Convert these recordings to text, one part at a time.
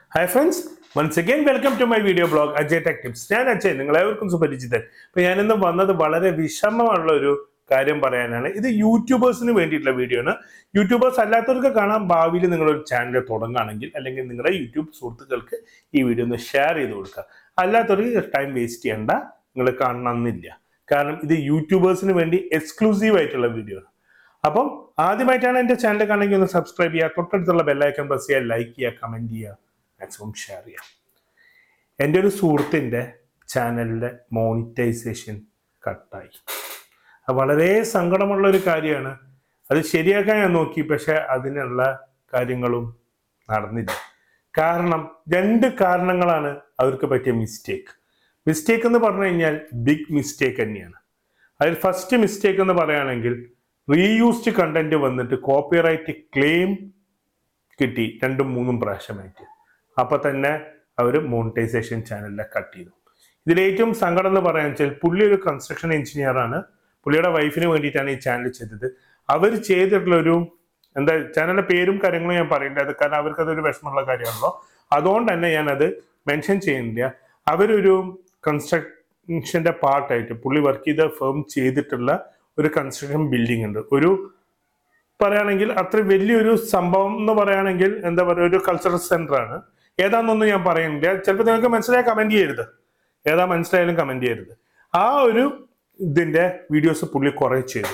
Hi friends, once again welcome to my video blog Ajay Tech Tips. ഞാൻ അജയ്, നിങ്ങളെവർക്കും സുപരിചിതൻ. അപ്പോൾ ഞാൻ ഇന്ന് വന്നത് വളരെ വിഷമമുള്ള ഒരു കാര്യം പറയാനാണ്. ഇത് യൂട്യൂബേഴ്സിന് വേണ്ടിയിട്ടുള്ള വീഡിയോ ആണ്. യൂട്യൂബേഴ്സ് അല്ലാത്തവർക്ക് കാണാൻ ഭാവിയിൽ നിങ്ങളൊരു ചാനൽ തുടങ്ങുകയാണെങ്കിൽ അല്ലെങ്കിൽ നിങ്ങളുടെ യൂട്യൂബ് സുഹൃത്തുക്കൾക്ക് ഈ വീഡിയോ ഒന്ന് ഷെയർ ചെയ്ത് കൊടുക്കുക. അല്ലാത്തവർക്ക് ടൈം വേസ്റ്റ് ചെയ്യണ്ട, നിങ്ങൾ കാണണമെന്നില്ല. കാരണം ഇത് യൂട്യൂബേഴ്സിന് വേണ്ടി എക്സ്ക്ലൂസീവ് ആയിട്ടുള്ള വീഡിയോ ആണ്. അപ്പം ആദ്യമായിട്ടാണ് എൻ്റെ ചാനൽ കാണണമെങ്കിൽ ഒന്ന് സബ്സ്ക്രൈബ് ചെയ്യുക, തൊട്ടടുത്തുള്ള ബെല്ലൈക്കൺ പ്രസ് ചെയ്യുക, ലൈക്ക് ചെയ്യുക, കമൻറ്റ് ചെയ്യുക, മാക്സിമം ഷെയർ ചെയ്യാം. എൻ്റെ ഒരു സുഹൃത്തിൻ്റെ ചാനലിൻ്റെ മോണിറ്റൈസേഷൻ കട്ടായി. അത് വളരെ സങ്കടമുള്ള ഒരു കാര്യമാണ്. അത് ശരിയാക്കാൻ ഞാൻ നോക്കി, പക്ഷെ അതിനുള്ള കാര്യങ്ങളും നടന്നില്ല. കാരണം രണ്ട് കാരണങ്ങളാണ് അവർക്ക് പറ്റിയ മിസ്റ്റേക്ക് എന്ന് പറഞ്ഞു കഴിഞ്ഞാൽ ബിഗ് മിസ്റ്റേക്ക് തന്നെയാണ്. അതിൽ ഫസ്റ്റ് മിസ്റ്റേക്ക് എന്ന് പറയുകയാണെങ്കിൽ റീയൂസ്ഡ് കണ്ടന്റ് വന്നിട്ട് കോപ്പിറൈറ്റ് ക്ലെയിം കിട്ടി 2-3 പ്രാവശ്യമായിട്ട്. അപ്പൊ തന്നെ അവർ മോണിറ്റൈസേഷൻ ചാനലിനെ കട്ട് ചെയ്തു. ഇതിലേറ്റവും സങ്കടം എന്ന് പറയാന്ന് വെച്ചാൽ പുള്ളി ഒരു കൺസ്ട്രക്ഷൻ എഞ്ചിനീയർ ആണ്. പുള്ളിയുടെ വൈഫിന് വേണ്ടിയിട്ടാണ് ഈ ചാനൽ ചെയ്തത്. അവർ ചെയ്തിട്ടുള്ളൊരു ചാനലിന്റെ പേരും കാര്യങ്ങളും ഞാൻ പറയേണ്ടത്, കാരണം അവർക്ക് അതൊരു വിഷമമുള്ള കാര്യമാണല്ലോ. അതുകൊണ്ട് തന്നെ ഞാനത് മെൻഷൻ ചെയ്യുന്നില്ല. അവരൊരു കൺസ്ട്രക്ഷന്റെ പാർട്ടായിട്ട് പുള്ളി വർക്ക് ചെയ്ത ഫേം ചെയ്തിട്ടുള്ള ഒരു കൺസ്ട്രക്ഷൻ ബിൽഡിംഗ് ഉണ്ട്. ഒരു പറയുകയാണെങ്കിൽ അത്ര വലിയൊരു സംഭവം എന്ന് പറയുകയാണെങ്കിൽ ഒരു കൾച്ചറൽ സെന്റർ ആണ്. ഏതാണെന്നൊന്നും ഞാൻ പറയുന്നില്ല. ചിലപ്പോൾ നിങ്ങൾക്ക് മനസ്സിലായാൽ കമന്റ് ചെയ്യരുത്, ഏതാ മനസ്സിലായാലും കമന്റ് ചെയ്യരുത്. ആ ഒരു ഇതിന്റെ വീഡിയോസ് പുള്ളി കുറെ ചെയ്തു.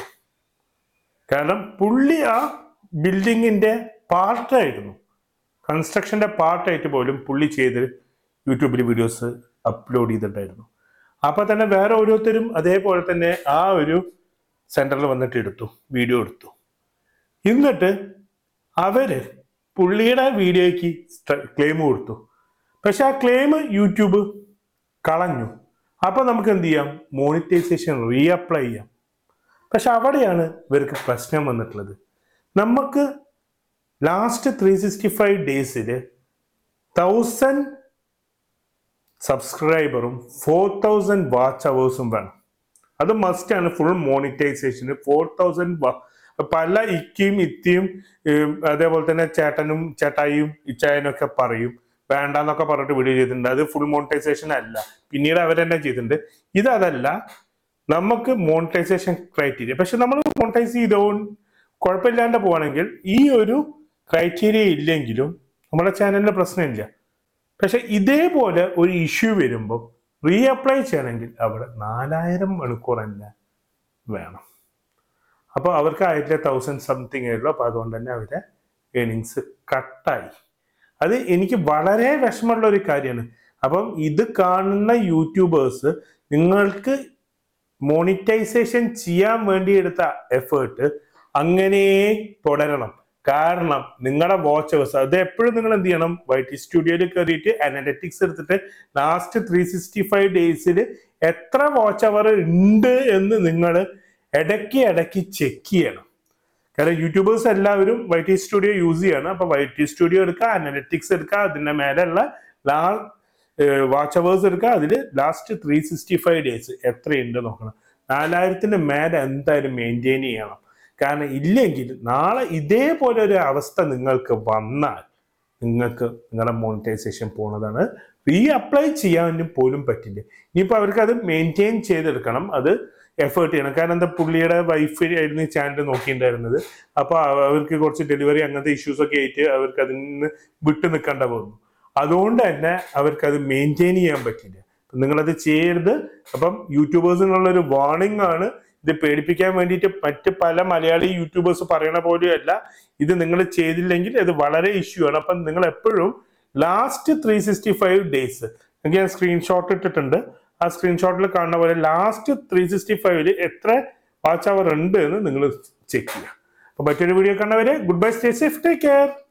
കാരണം പുള്ളി ആ ബിൽഡിങ്ങിന്റെ പാർട്ടായിരുന്നു, കൺസ്ട്രക്ഷന്റെ പാർട്ടായിട്ട് പോലും പുള്ളി ചെയ്ത് യൂട്യൂബിൽ വീഡിയോസ് അപ്ലോഡ് ചെയ്തിട്ടുണ്ടായിരുന്നു. അപ്പൊ തന്നെ വേറെ ഓരോരുത്തരും അതേപോലെ തന്നെ ആ ഒരു സെന്ററിൽ വന്നിട്ട് വീഡിയോ എടുത്തു. എന്നിട്ട് അവര് പുള്ളിയുടെ വീഡിയോയ്ക്ക് ക്ലെയിം കൊടുത്തു. പക്ഷെ ആ ക്ലെയിം യൂട്യൂബ് കളഞ്ഞു. അപ്പൊ നമുക്ക് എന്ത് ചെയ്യാം? മോണിറ്റൈസേഷൻ റീഅപ്ലൈ ചെയ്യാം. പക്ഷെ അവിടെയാണ് ഇവർക്ക് പ്രശ്നം വന്നിട്ടുള്ളത്. നമുക്ക് ലാസ്റ്റ് 365 ഡേയ്സിൽ 1000 സബ്സ്ക്രൈബറും 4000 വാച്ച് അവേഴ്സും വേണം. അത് മസ്റ്റാണ് ഫുൾ മോണിറ്റൈസേഷന്. 4000 പല ഇക്കയും ഇത്തിയും അതേപോലെ തന്നെ ചേട്ടനും ചേട്ടായിയും ഇച്ചായനും ഒക്കെ പറയും വേണ്ടെന്നൊക്കെ പറഞ്ഞിട്ട് വീഡിയോ ചെയ്തിട്ടുണ്ട്. അത് ഫുൾ മോണിറ്റൈസേഷൻ അല്ല, പിന്നീട് അവരെന്നെ ചെയ്തിട്ടുണ്ട്. ഇതല്ല, നമുക്ക് മോണിറ്റൈസേഷൻ ക്രൈറ്റീരിയ. പക്ഷെ നമ്മൾ മോണിറ്റൈസ് ചെയ്തോണ്ട് കുഴപ്പമില്ലാണ്ട് പോവാണെങ്കിൽ ഈ ഒരു ക്രൈറ്റീരിയ ഇല്ലെങ്കിലും നമ്മുടെ ചാനലിന് പ്രശ്നമില്ല. പക്ഷെ ഇതേപോലെ ഒരു ഇഷ്യൂ വരുമ്പോൾ റീഅപ്ലൈ ചെയ്യണമെങ്കിൽ അവിടെ 4000 മണിക്കൂർ തന്നെ വേണം. അപ്പോൾ അവർക്ക് 1000 സംതിങ് ആയുള്ളൂ. അപ്പോൾ അതുകൊണ്ട് തന്നെ അവരുടെ ഏണിങ്സ് കട്ടായി. അത് എനിക്ക് വളരെ വിഷമമുള്ള ഒരു കാര്യമാണ്. അപ്പം ഇത് കാണുന്ന യൂട്യൂബേഴ്സ്, നിങ്ങൾക്ക് മോണിറ്റൈസേഷൻ ചെയ്യാൻ വേണ്ടി എടുത്ത എഫേർട്ട് അങ്ങനെ തുടരണം. കാരണം നിങ്ങളുടെ വാച്ച് അവേഴ്സ് അത് എപ്പോഴും നിങ്ങൾ എന്ത് ചെയ്യണം? YT സ്റ്റുഡിയോയിൽ കയറിയിട്ട് അനലിറ്റിക്സ് എടുത്തിട്ട് ലാസ്റ്റ് 365 ഡേയ്സിൽ എത്ര വാച്ച് അവർ ഉണ്ട് എന്ന് നിങ്ങൾ ഇടയ്ക്ക് ചെക്ക് ചെയ്യണം. കാരണം യൂട്യൂബേഴ്സ് എല്ലാവരും YT സ്റ്റുഡിയോ യൂസ് ചെയ്യാണ്. അപ്പൊ YT സ്റ്റുഡിയോ എടുക്കുക, അനലിറ്റിക്സ് എടുക്കുക, അതിന്റെ മേലെയുള്ള വാച്ച് അവേഴ്സ് എടുക്കുക, അതിൽ ലാസ്റ്റ് 365 ഡേയ്സ് എത്രയുണ്ട് നോക്കണം. 4000 മേലെ എന്തായാലും മെയിൻറ്റെയിൻ ചെയ്യണം. കാരണം ഇല്ലെങ്കിൽ നാളെ ഇതേപോലെ ഒരു അവസ്ഥ നിങ്ങൾക്ക് വന്നാൽ നിങ്ങൾക്ക് നിങ്ങളുടെ മോണിറ്റൈസേഷൻ പോകുന്നതാണ്. റീഅപ്ലൈ ചെയ്യാനും പോലും പറ്റില്ല. ഇനിയിപ്പോൾ അവർക്ക് അത് മെയിൻറ്റെയിൻ ചെയ്തെടുക്കണം, അത് എഫേർട്ട് ചെയ്യണം. കാരണം പുള്ളിയുടെ വൈഫ് ആയിരുന്നു ഈ ചാനൽ നോക്കിയിട്ടുണ്ടായിരുന്നത്. അപ്പോൾ അവർക്ക് കുറച്ച് ഡെലിവറി അങ്ങനത്തെ ഇഷ്യൂസ് ഒക്കെ ആയിട്ട് അവർക്ക് അതിൽ നിന്ന് വിട്ടു നിൽക്കേണ്ട പോകുന്നു. അതുകൊണ്ട് തന്നെ അവർക്ക് അത് മെയിൻറ്റെയിൻ ചെയ്യാൻ പറ്റില്ല. നിങ്ങളത് ചെയ്യരുത്. അപ്പം യൂട്യൂബേഴ്സിനുള്ളൊരു വാർണിംഗ് ആണ്. ഇത് പേടിപ്പിക്കാൻ വേണ്ടിയിട്ട് മറ്റ് പല മലയാളി യൂട്യൂബേഴ്സ് പറയണ പോലെയല്ല. ഇത് നിങ്ങൾ ചെയ്തില്ലെങ്കിൽ അത് വളരെ ഇഷ്യൂ ആണ്. അപ്പം നിങ്ങൾ എപ്പോഴും ലാസ്റ്റ് 365 ഡേയ്സ് എനിക്ക് ഞാൻ സ്ക്രീൻഷോട്ട് ഇട്ടിട്ടുണ്ട്. ആ സ്ക്രീൻഷോട്ടിൽ കാണുന്ന പോലെ ലാസ്റ്റ് 365 എത്ര വാച്ച് അവർ ഉണ്ട് എന്ന് നിങ്ങൾ ചെക്ക് ചെയ്യുക. അപ്പൊ മറ്റൊരു വീഡിയോ കാണുന്നവരെ goodbye, stay safe, take care.